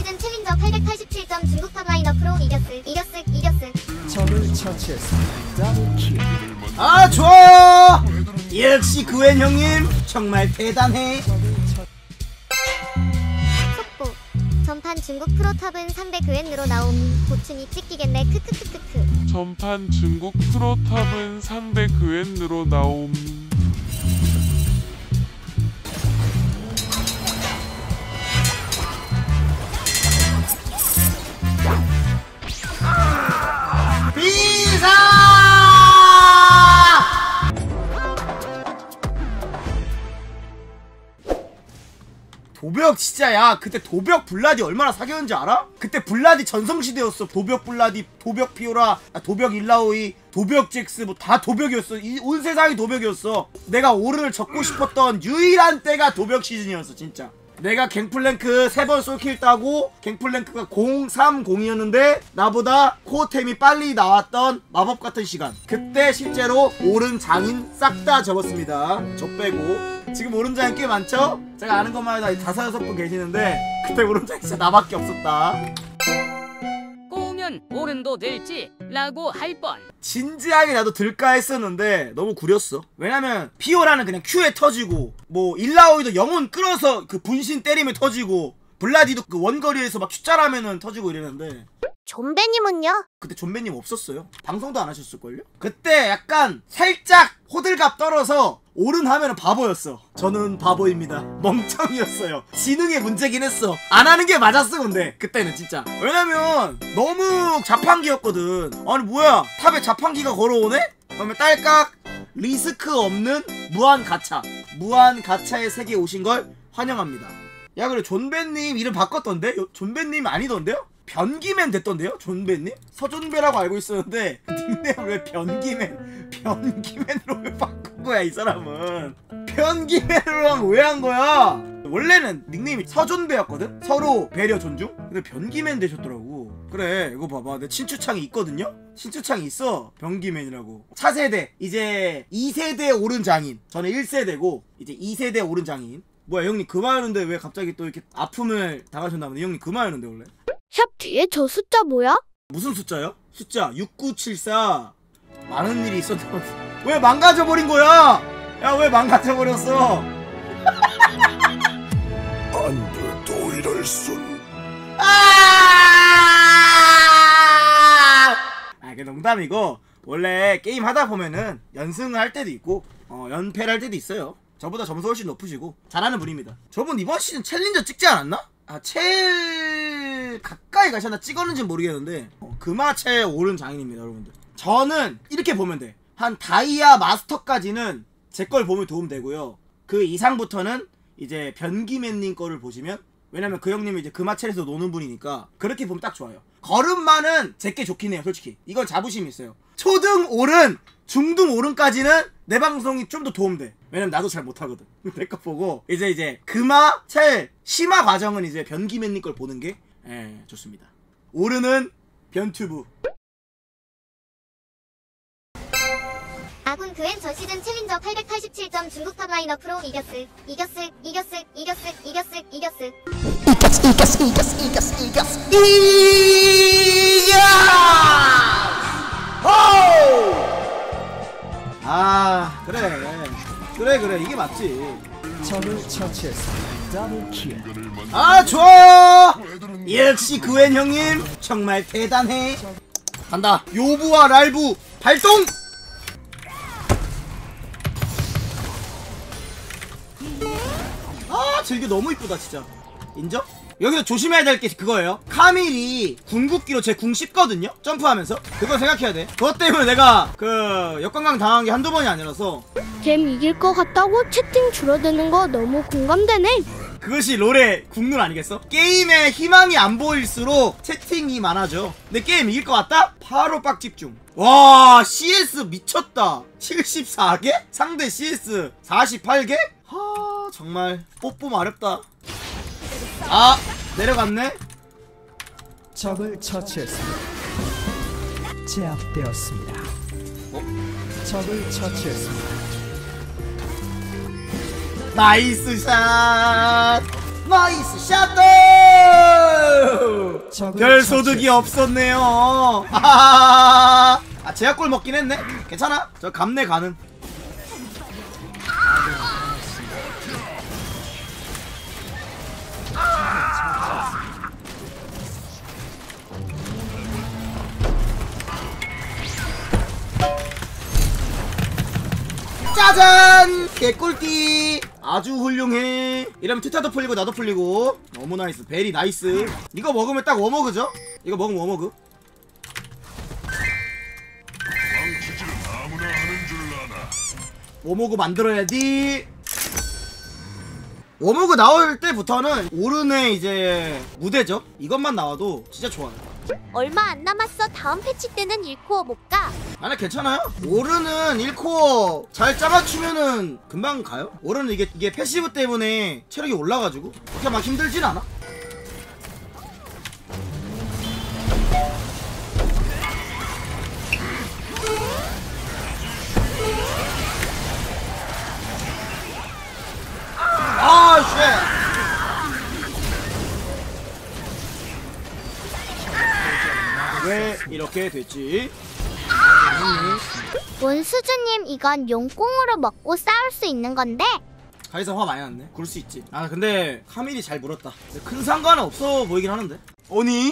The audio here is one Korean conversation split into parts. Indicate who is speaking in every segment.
Speaker 1: 시즌 챌린저 887점 중국 탑 라인업 프로 이겼을.
Speaker 2: 적을 처치했습니다. 더블킬.
Speaker 3: 아 좋아요. 역시 그웬 형님 정말 대단해.
Speaker 1: 속보. 전판 중국 프로탑은 상대 그웬으로 나옴. 고충이 찢기겠네. 크크크크크.
Speaker 4: 전판 중국 프로탑은 상대 그웬으로 나옴.
Speaker 3: 비사! 도벽 진짜 야 그때 도벽 블라디 얼마나 사귀었는지 알아? 그때 블라디 전성시대였어. 도벽 블라디, 도벽 피오라, 도벽 일라오이, 도벽 잭스 뭐 다 도벽이었어. 온 세상이 도벽이었어. 내가 오른을 접고 싶었던 유일한 때가 도벽 시즌이었어 진짜. 내가 갱플랭크 3번 솔킬 따고 갱플랭크가 030이었는데 나보다 코어템이 빨리 나왔던 마법같은 시간. 그때 실제로 오른 장인 싹 다 접었습니다. 저 빼고. 지금 오른 장인 꽤 많죠? 제가 아는 것만 해도 5-6분 계시는데 그때 오른 장인 진짜 나밖에 없었다.
Speaker 5: 꼬우면 오른도 될지 라고 할 뻔.
Speaker 3: 진지하게 나도 들까 했었는데 너무 구렸어. 왜냐면 피오라는 그냥 Q에 터지고 뭐 일라오이도 영혼 끌어서 그 분신 때리면 터지고 블라디도 그 원거리에서 막 Q자라면은 터지고 이랬는데
Speaker 1: 존배님은요?
Speaker 3: 그때 존배님 없었어요. 방송도 안 하셨을걸요? 그때 약간 살짝 호들갑 떨어서 오른 하면은 바보였어. 저는 바보입니다. 멍청이였어요. 지능의 문제긴 했어. 안 하는 게 맞았어 근데 그때는 진짜. 왜냐면 너무 자판기였거든. 아니 뭐야 탑에 자판기가 걸어오네? 그러면 딸깍 리스크 없는 무한 가차. 무한 가차의 세계에 오신 걸 환영합니다. 야 그래 존배님 이름 바꿨던데? 존배님 아니던데요? 변기맨 됐던데요? 존배님? 서존배라고 알고 있었는데 닉네임을 왜 변기맨으로 왜 바꾼 거야 이 사람은. 변기맨으로 왜 한 거야? 원래는 닉네임이 서존배였거든? 서로 배려 존중? 근데 변기맨 되셨더라고. 그래 이거 봐봐 내 친추창이 있거든요? 친추창이 있어. 변기맨이라고. 차세대 이제 2세대 오른 장인. 저는 1세대고 이제 2세대 오른 장인. 뭐야 형님 그만하는데 왜 갑자기 또 이렇게 아픔을 당하셨나 보네. 형님 그만하는데 원래
Speaker 1: 샵 뒤에 저 숫자 뭐야?
Speaker 3: 무슨 숫자요? 숫자 6974. 많은 일이 있었던. 왜 망가져버린 거야? 야 왜 망가져버렸어?
Speaker 2: 안돼 또 이럴 순.
Speaker 3: 그 농담이고 원래 게임 하다 보면은 연승을 할 때도 있고 연패를 할 때도 있어요. 저보다 점수 훨씬 높으시고 잘하는 분입니다. 저분 이번 시즌 챌린저 찍지 않았나? 가까이 가셨나 찍었는지 모르겠는데 금화체 오른 장인입니다 여러분들. 저는 이렇게 보면 돼. 한 다이아 마스터까지는 제 걸 보면 도움되고요. 그 이상부터는 이제 변기맨님 거를 보시면, 왜냐면 그 형님이 이제 금화체에서 노는 분이니까 그렇게 보면 딱 좋아요. 걸음만은 제게 좋긴 해요 솔직히. 이건 자부심이 있어요. 초등 오른, 중등 오른까지는 내 방송이 좀 더 도움돼. 왜냐면 나도 잘 못하거든. 내 거 보고 이제 금화, 첼, 심화 과정은 이제 변기맨님 걸 보는 게 좋습니다. 오른은 변튜브.
Speaker 1: 아군 그웬 전 시즌 챌린저 887점 중국 탑 라인업으로 이겼을.
Speaker 3: 아 그래 이게 맞지.
Speaker 2: 적을 처치했습니다. 더블킬.
Speaker 3: 아 좋아요. 역시 그웬 형님 정말 대단해. 간다. 요부와 랄부 발동. 아 즐겨 너무 이쁘다 진짜. 인정? 여기서 조심해야 될 게 그거예요. 카밀이 궁극기로 제 궁 씹거든요? 점프하면서. 그거 생각해야 돼. 그것 때문에 내가 그 역관광 당한 게 한두 번이 아니라서.
Speaker 1: 잼 이길 것 같다고 채팅 줄어드는 거 너무 공감되네.
Speaker 3: 그것이 롤의 국룰 아니겠어? 게임에 희망이 안 보일수록 채팅이 많아져. 근데 게임 이길 것 같다? 바로 빡 집중. 와 CS 미쳤다. 74개? 상대 CS 48개? 하 정말 뽀뽀 어렵다. 아 내려갔네.
Speaker 2: 적을 처치했습니다. 제압되었습니다. 적을 처치했습니다.
Speaker 3: 나이스 샷! 나이스 샷!
Speaker 2: 적을
Speaker 3: 별 소득이
Speaker 2: 처치했습니다.
Speaker 3: 없었네요. 아, 제약골 먹긴 했네. 괜찮아. 저 감내 가능. 짜잔! 개꿀띠! 아주 훌륭해. 이러면 트타도 풀리고 나도 풀리고. 너무 나이스. 베리 나이스. 이거 먹으면 딱 워머그죠? 이거 먹으면 워머그. 워머그 만들어야지. 워머그 나올 때부터는 오른의 이제 무대죠? 이것만 나와도 진짜 좋아요.
Speaker 1: 얼마 안 남았어. 다음 패치 때는 1코어 못 가.
Speaker 3: 아니 괜찮아요. 오른은 1코어 잘 짜맞추면은 금방 가요. 오른은 이게 패시브 때문에 체력이 올라가지고 그렇게 막 힘들진 않아. 아 쉣. 왜 이렇게 됐지?
Speaker 1: 원수주님, 이건 용꽁으로 먹고 싸울 수 있는 건데?
Speaker 3: 가이사 화 많이 났네. 그럴 수 있지. 아 근데 카밀이 잘 물었다. 큰 상관은 없어 보이긴 하는데. 아니?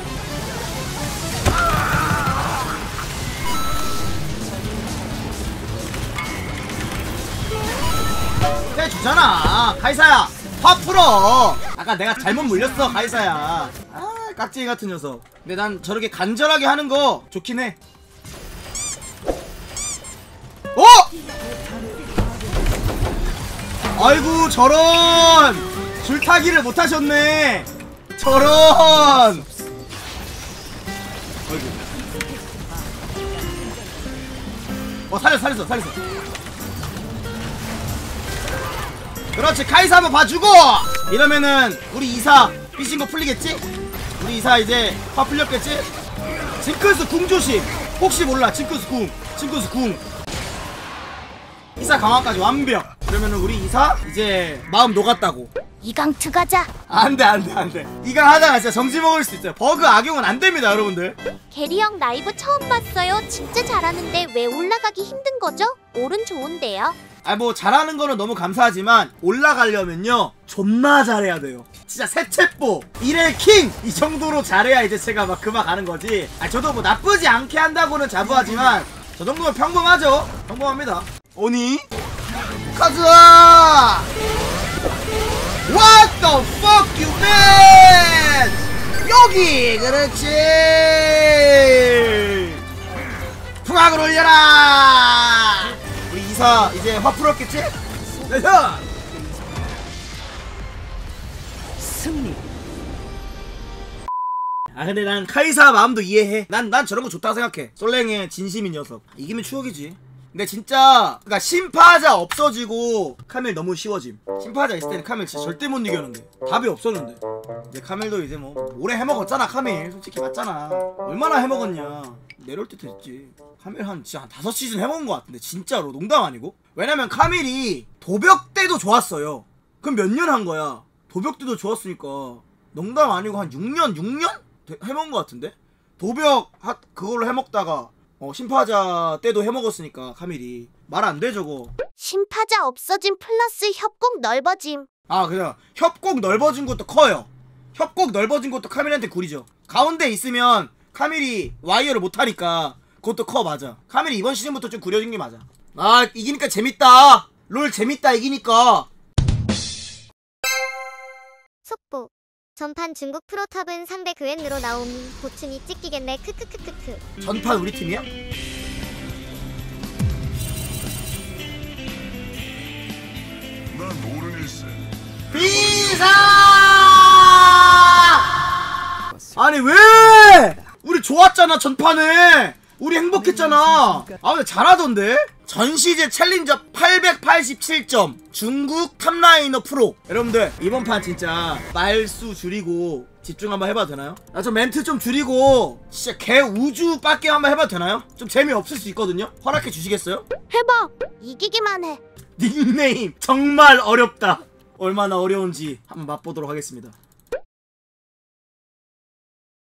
Speaker 3: 해주잖아. 가이사야 화 풀어. 아까 내가 잘못 물렸어 가이사야. 아 깍쟁이 같은 녀석. 근데 난 저렇게 간절하게 하는 거 좋긴 해. 어? 아이고 저런 줄타기를 못하셨네. 저런. 아이고. 살렸어. 그렇지. 카이사 한번 봐주고. 이러면은 우리 이사 삐신 거 풀리겠지? 우리 이사 이제 화 풀렸겠지? 징크스 궁 조심. 혹시 몰라. 징크스 궁. 이사 강화까지 완벽. 그러면은 우리 이사 이제 마음 녹았다고.
Speaker 1: 이강트 가자.
Speaker 3: 안돼. 이강 하다가 진짜 정지 먹을 수 있어요. 버그 악용은 안 됩니다 여러분들.
Speaker 1: 게리 형 라이브 처음 봤어요. 진짜 잘하는데 왜 올라가기 힘든 거죠? 오른 좋은데요.
Speaker 3: 아 뭐 잘하는 거는 너무 감사하지만 올라가려면요 존나 잘해야 돼요. 진짜 세체뽀 1회 킹 이 정도로 잘해야 이제 제가 막 그만 가는 거지. 아 저도 뭐 나쁘지 않게 한다고는 자부하지만 저 정도면 평범하죠. 평범합니다. 오니 가즈아 What the fuck you man. 여기 그렇지. 풍악을 올려라. 우리 이사 이제 화 풀었겠지? 내서
Speaker 2: 승리.
Speaker 3: 아 근데 난 카이사 마음도 이해해. 난 저런 거 좋다고 생각해. 솔랭의 진심인 녀석. 이기면 추억이지. 근데 진짜 그니까 심파자 없어지고 카밀 너무 쉬워짐. 심파자 있을 때는 카밀 진짜 절대 못 이겼는데 답이 없었는데 이제 카밀도 이제 뭐 오래 해먹었잖아. 카밀 솔직히 맞잖아. 얼마나 해먹었냐. 내려올 때 됐지. 카밀 진짜 한 5시즌 해먹은 것 같은데 진짜로 농담 아니고. 왜냐면 카밀이 도벽 때도 좋았어요. 그럼 몇 년 한 거야. 도벽 때도 좋았으니까 농담 아니고 한 6년 해먹은 것 같은데. 도벽 그걸로 해먹다가 심파자 때도 해먹었으니까 카밀이 말 안 돼 저거.
Speaker 1: 심파자 없어짐 플러스 협곡 넓어짐.
Speaker 3: 아 그냥 협곡 넓어진 것도 커요. 협곡 넓어진 것도 카밀한테 구리죠. 가운데 있으면 카밀이 와이어를 못하니까 그것도 커. 맞아. 카밀이 이번 시즌부터 좀 구려진 게 맞아. 아 이기니까 재밌다. 롤 재밌다 이기니까.
Speaker 1: 속보. 전판 중국 프로탑은 300그웬으로 나옴. 보충이 찍히겠네. 크크크크크.
Speaker 3: 전판 우리 팀이야?
Speaker 4: 난 오른일세.
Speaker 3: 비사! 아니 왜? 우리 좋았잖아 전판에. 우리 행복했잖아. 아 근데 잘하던데? 전시제 챌린저 887점 중국 탑라이너 프로. 여러분들 이번 판 진짜 말수 줄이고 집중 한번 해봐도 되나요? 나 좀 멘트 좀 줄이고 진짜 개 우주 빡게 한번 해봐도 되나요? 좀 재미없을 수 있거든요? 허락해 주시겠어요?
Speaker 1: 해봐. 이기기만 해.
Speaker 3: 닉네임 정말 어렵다. 얼마나 어려운지 한번 맛보도록 하겠습니다.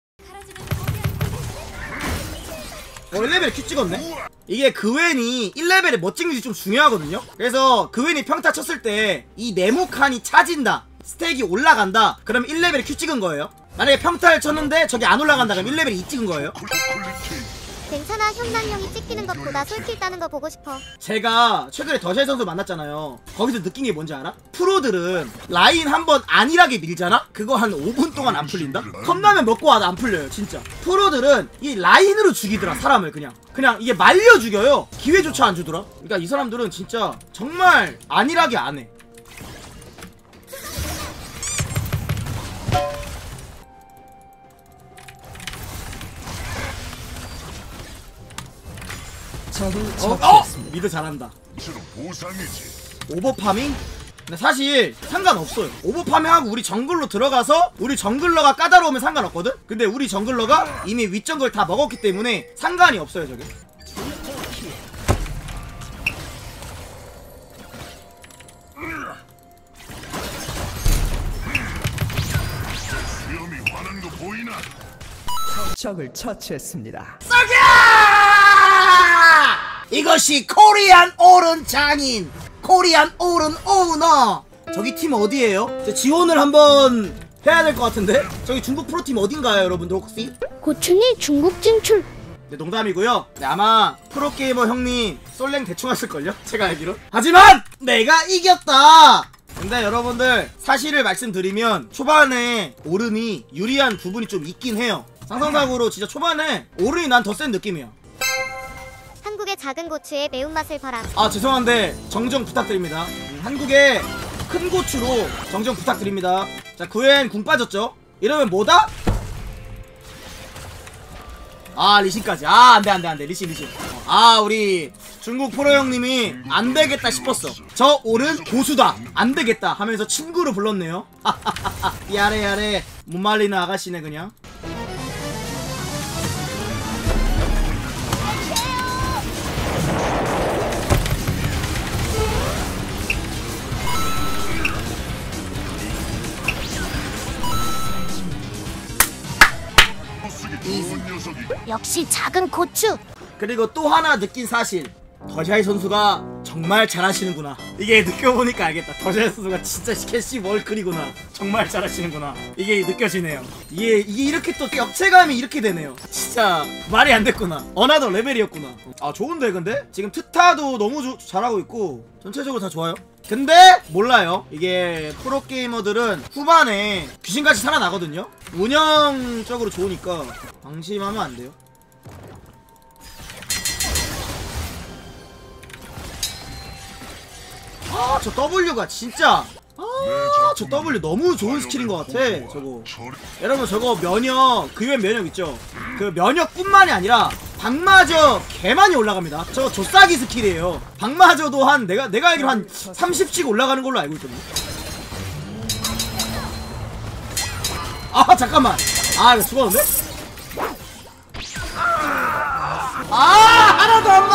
Speaker 3: 1레벨에 큐 찍었네? 이게 그웬이 1레벨에 뭐 찍는지 좀 중요하거든요? 그래서 그웬이 평타 쳤을 때 이 네모칸이 차진다, 스택이 올라간다, 그럼 1레벨에 큐 찍은 거예요. 만약에 평타를 쳤는데 저게 안 올라간다 그럼 1레벨에 2 찍은 거예요.
Speaker 1: 괜찮아, 형난형이 찍히는 것보다 솔킬 따는 거 보고 싶어.
Speaker 3: 제가 최근에 더샤이 선수 만났잖아요. 거기서 느낀 게 뭔지 알아? 프로들은 라인 한번 안일하게 밀잖아? 그거 한 5분 동안 안 풀린다? 컵라면 먹고 와도 안 풀려요 진짜. 프로들은 이 라인으로 죽이더라 사람을. 그냥 이게 말려 죽여요. 기회조차 안 주더라. 그러니까 이 사람들은 진짜 정말 안일하게 안 해.
Speaker 2: 적을
Speaker 3: 어?
Speaker 2: 처치했습니다.
Speaker 3: 미드 잘한다. 오버파밍? 근데 사실 상관없어요. 오버파밍하고 우리 정글로 들어가서 우리 정글러가 까다로우면 상관없거든? 근데 우리 정글러가 이미 윗정글 다 먹었기 때문에 상관이 없어요 저게.
Speaker 2: 적을 처치했습니다.
Speaker 3: 이것이 코리안 오른 장인, 코리안 오른 오너. 저기 팀 어디에요? 지원을 한번 해야 될 것 같은데? 저기 중국 프로팀 어딘가요 여러분들 혹시?
Speaker 1: 고춘이 중국 진출.
Speaker 3: 네, 농담이고요. 네, 아마 프로게이머 형님 솔랭 대충 하실걸요? 제가 알기로. 하지만 내가 이겼다. 근데 여러분들 사실을 말씀드리면 초반에 오른이 유리한 부분이 좀 있긴 해요. 상상적으로 진짜 초반에 오른이 난 더 센 느낌이야.
Speaker 1: 한국의 작은 고추의 매운맛을 봐라.
Speaker 3: 아 죄송한데 정정 부탁드립니다. 한국의 큰 고추로 정정 부탁드립니다. 자 그웬 궁 빠졌죠? 이러면 뭐다? 아 리신까지. 아 안돼 리신. 아 우리 중국 프로 형님이 안되겠다 싶었어. 저 오른 고수다 안되겠다 하면서 친구로 불렀네요. 야래 못 말리는 아가씨네 그냥.
Speaker 1: 역시 작은 고추.
Speaker 3: 그리고 또 하나 느낀 사실, 더샤이 선수가 정말 잘하시는구나. 이게 느껴보니까 알겠다. 더샤이 선수가 진짜 캐시 월클이구나. 정말 잘하시는구나. 이게 느껴지네요. 이게 이렇게 또 격체감이 이렇게 되네요. 진짜 말이 안 됐구나. 어나더 레벨이었구나. 아 좋은데 근데? 지금 트타도 너무 잘하고 있고 전체적으로 다 좋아요. 근데 몰라요. 이게 프로게이머들은 후반에 귀신같이 살아나거든요. 운영적으로 좋으니까 방심하면 안 돼요. 아, 저 W가 진짜 저 W 너무 좋은 스킬인 것 같아. 저거 여러분 저거 면역, 그외 면역 있죠? 그 면역뿐만이 아니라 방마저 개많이 올라갑니다. 저 조싸기 스킬이에요. 방마저도 한 내가 알기로 한 30씩 올라가는 걸로 알고 있거든요. 아 잠깐만. 아 이거 죽었는데? 아 하나도 안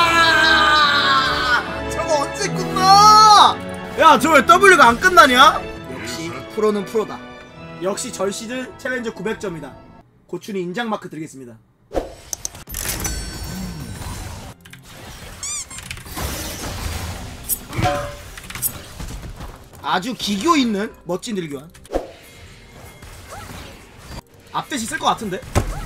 Speaker 3: 맞아. 저거 언제 끝나? 야 저 왜 W가 안 끝나냐? 역시 프로는 프로다. 역시 절 시즌 챌린저 900점이다. 고춘이 인장 마크 드리겠습니다. 아주 기교 있는 멋진 딜교환. 앞대시 쓸 것 같은데?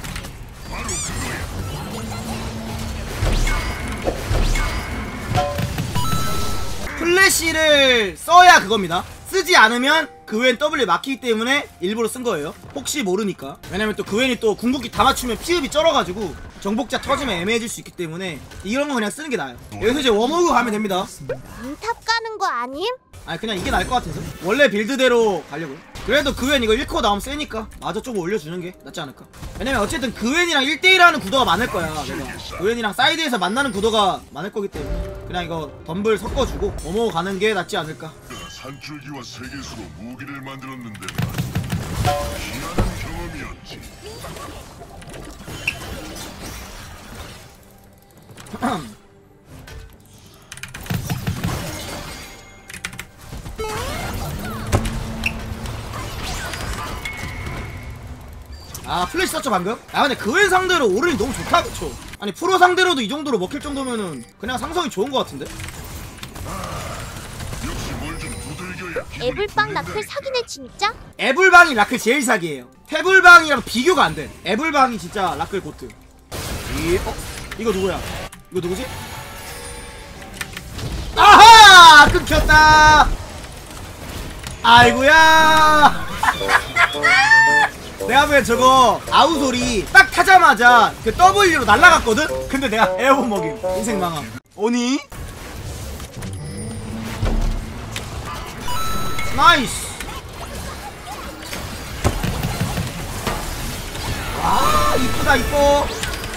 Speaker 3: 플래시를 써야 그겁니다. 쓰지 않으면 그웬 W 막히기 때문에 일부러 쓴 거예요. 혹시 모르니까. 왜냐면 또 그웬이 또 궁극기 다 맞추면 피흡이 쩔어가지고 정복자 터지면 애매해질 수 있기 때문에 이런 거 그냥 쓰는 게 나아요. 여기서 이제 웜호그 가면 됩니다.
Speaker 1: 탑 가는 거 아님?
Speaker 3: 아니 그냥 이게 나을 것 같아서 원래 빌드대로 가려고요. 그래도 그웬 이거 1코어 나오면 세니까 마저 조금 올려주는 게 낫지 않을까. 왜냐면 어쨌든 그웬이랑 1대1 하는 구도가 많을 거야. 내가 그웬이랑 사이드에서 만나는 구도가 많을 거기 때문에 그냥 이거 덤블 섞어주고 웜호그 가는 게 낫지 않을까.
Speaker 6: 산줄기와 세계수로 무기를 만들었는데 희한한 경험이었지.
Speaker 3: 아 플래시 썼죠 방금? 아 근데 그웬 상대로 오른이 너무 좋다 그쵸? 아니 프로 상대로도 이 정도로 먹힐 정도면은 그냥 상성이 좋은 것 같은데?
Speaker 6: 역시 뭘 좀 두들겨야 기분이
Speaker 1: 애블빵
Speaker 6: 풀린다.
Speaker 1: 라클 사기네 진짜?
Speaker 3: 애블방이 라클 제일 사기예요. 태블방이랑 비교가 안 돼. 애블방이 진짜 라클 고트. 이거 누구야? 이거 누구지? 아하! 끊겼다! 아이고야! 내가 보기엔 저거 아우솔이 딱 타자마자 그 W로 날아갔거든? 근데 내가 에어본 먹임. 인생 망함. 오니? 나이스! 와, 이쁘다, 이뻐.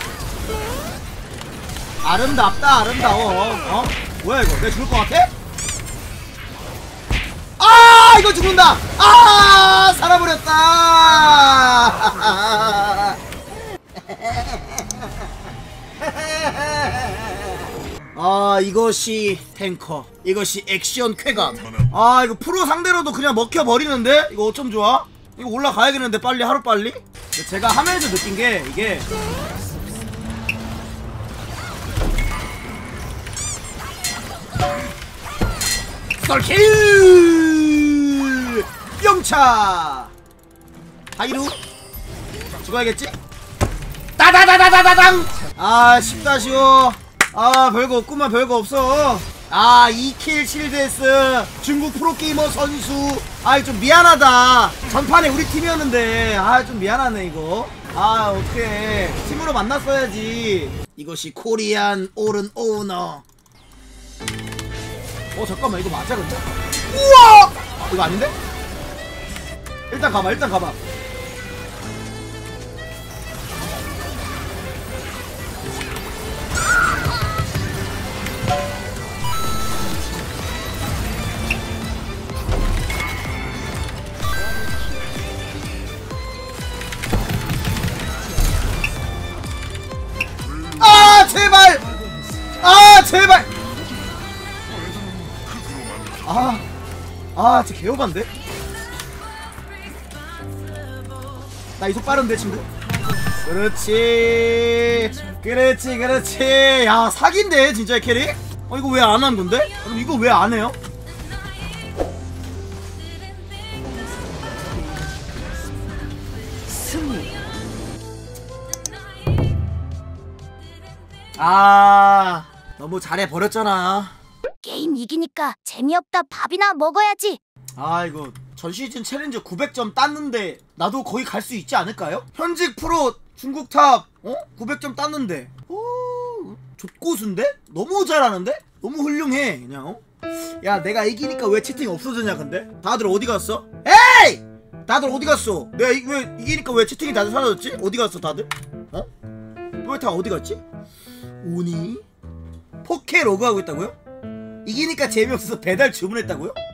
Speaker 3: 아름답다, 아름다워. 어? 뭐야, 이거? 내가 죽을 것 같아? 아, 이거 죽는다! 아, 살아버렸다! 아, 이것이 탱커. 이것이 액션 쾌감. 아, 이거 프로 상대로도 그냥 먹혀버리는데? 이거 어쩜 좋아? 이거 올라가야겠는데, 빨리, 하루빨리? 제가 하면서 느낀 게, 이게. 썰킬! 영차! 하이루? 죽어야겠지? 따다다다다다당! 아, 쉽다, 쉬워. 아, 별거 없구만, 별거 없어. 아, 2킬 7데스 중국 프로게이머 선수. 아이, 좀 미안하다. 전판에 우리 팀이었는데. 아, 좀 미안하네, 이거. 아, 어떡해. 팀으로 만났어야지. 이것이 코리안 오른 오너. 잠깐만, 이거 맞아, 근데? 우와! 이거 아닌데? 일단 가봐, 일단 가봐. 아, 제발! 아, 제발! 진짜 개오반데? 나 이속 빠른데, 친구? 그렇지. 그렇지, 그렇지. 야, 사기인데, 진짜 이 캐릭? 이거 왜 안 하는 건데? 그럼 이거 왜 안 해요? 승리. 아, 너무 잘해버렸잖아.
Speaker 1: 게임 이기니까 재미없다. 밥이나 먹어야지.
Speaker 3: 아, 이거 전 시즌 챌린저 900점 땄는데 나도 거기 갈 수 있지 않을까요? 현직 프로 중국 탑 900점 땄는데 족고수인데? 너무 잘하는데? 너무 훌륭해 그냥. 야, 내가 이기니까 왜 채팅이 없어졌냐 근데? 다들 어디 갔어? 에이! 다들 어디 갔어? 내가 왜 이기니까 왜 채팅이 다들 사라졌지? 어디 갔어 다들? 왜 다 어디 갔지? 오니? 포케 로그하고 있다고요? 이기니까 재미없어서 배달 주문했다고요?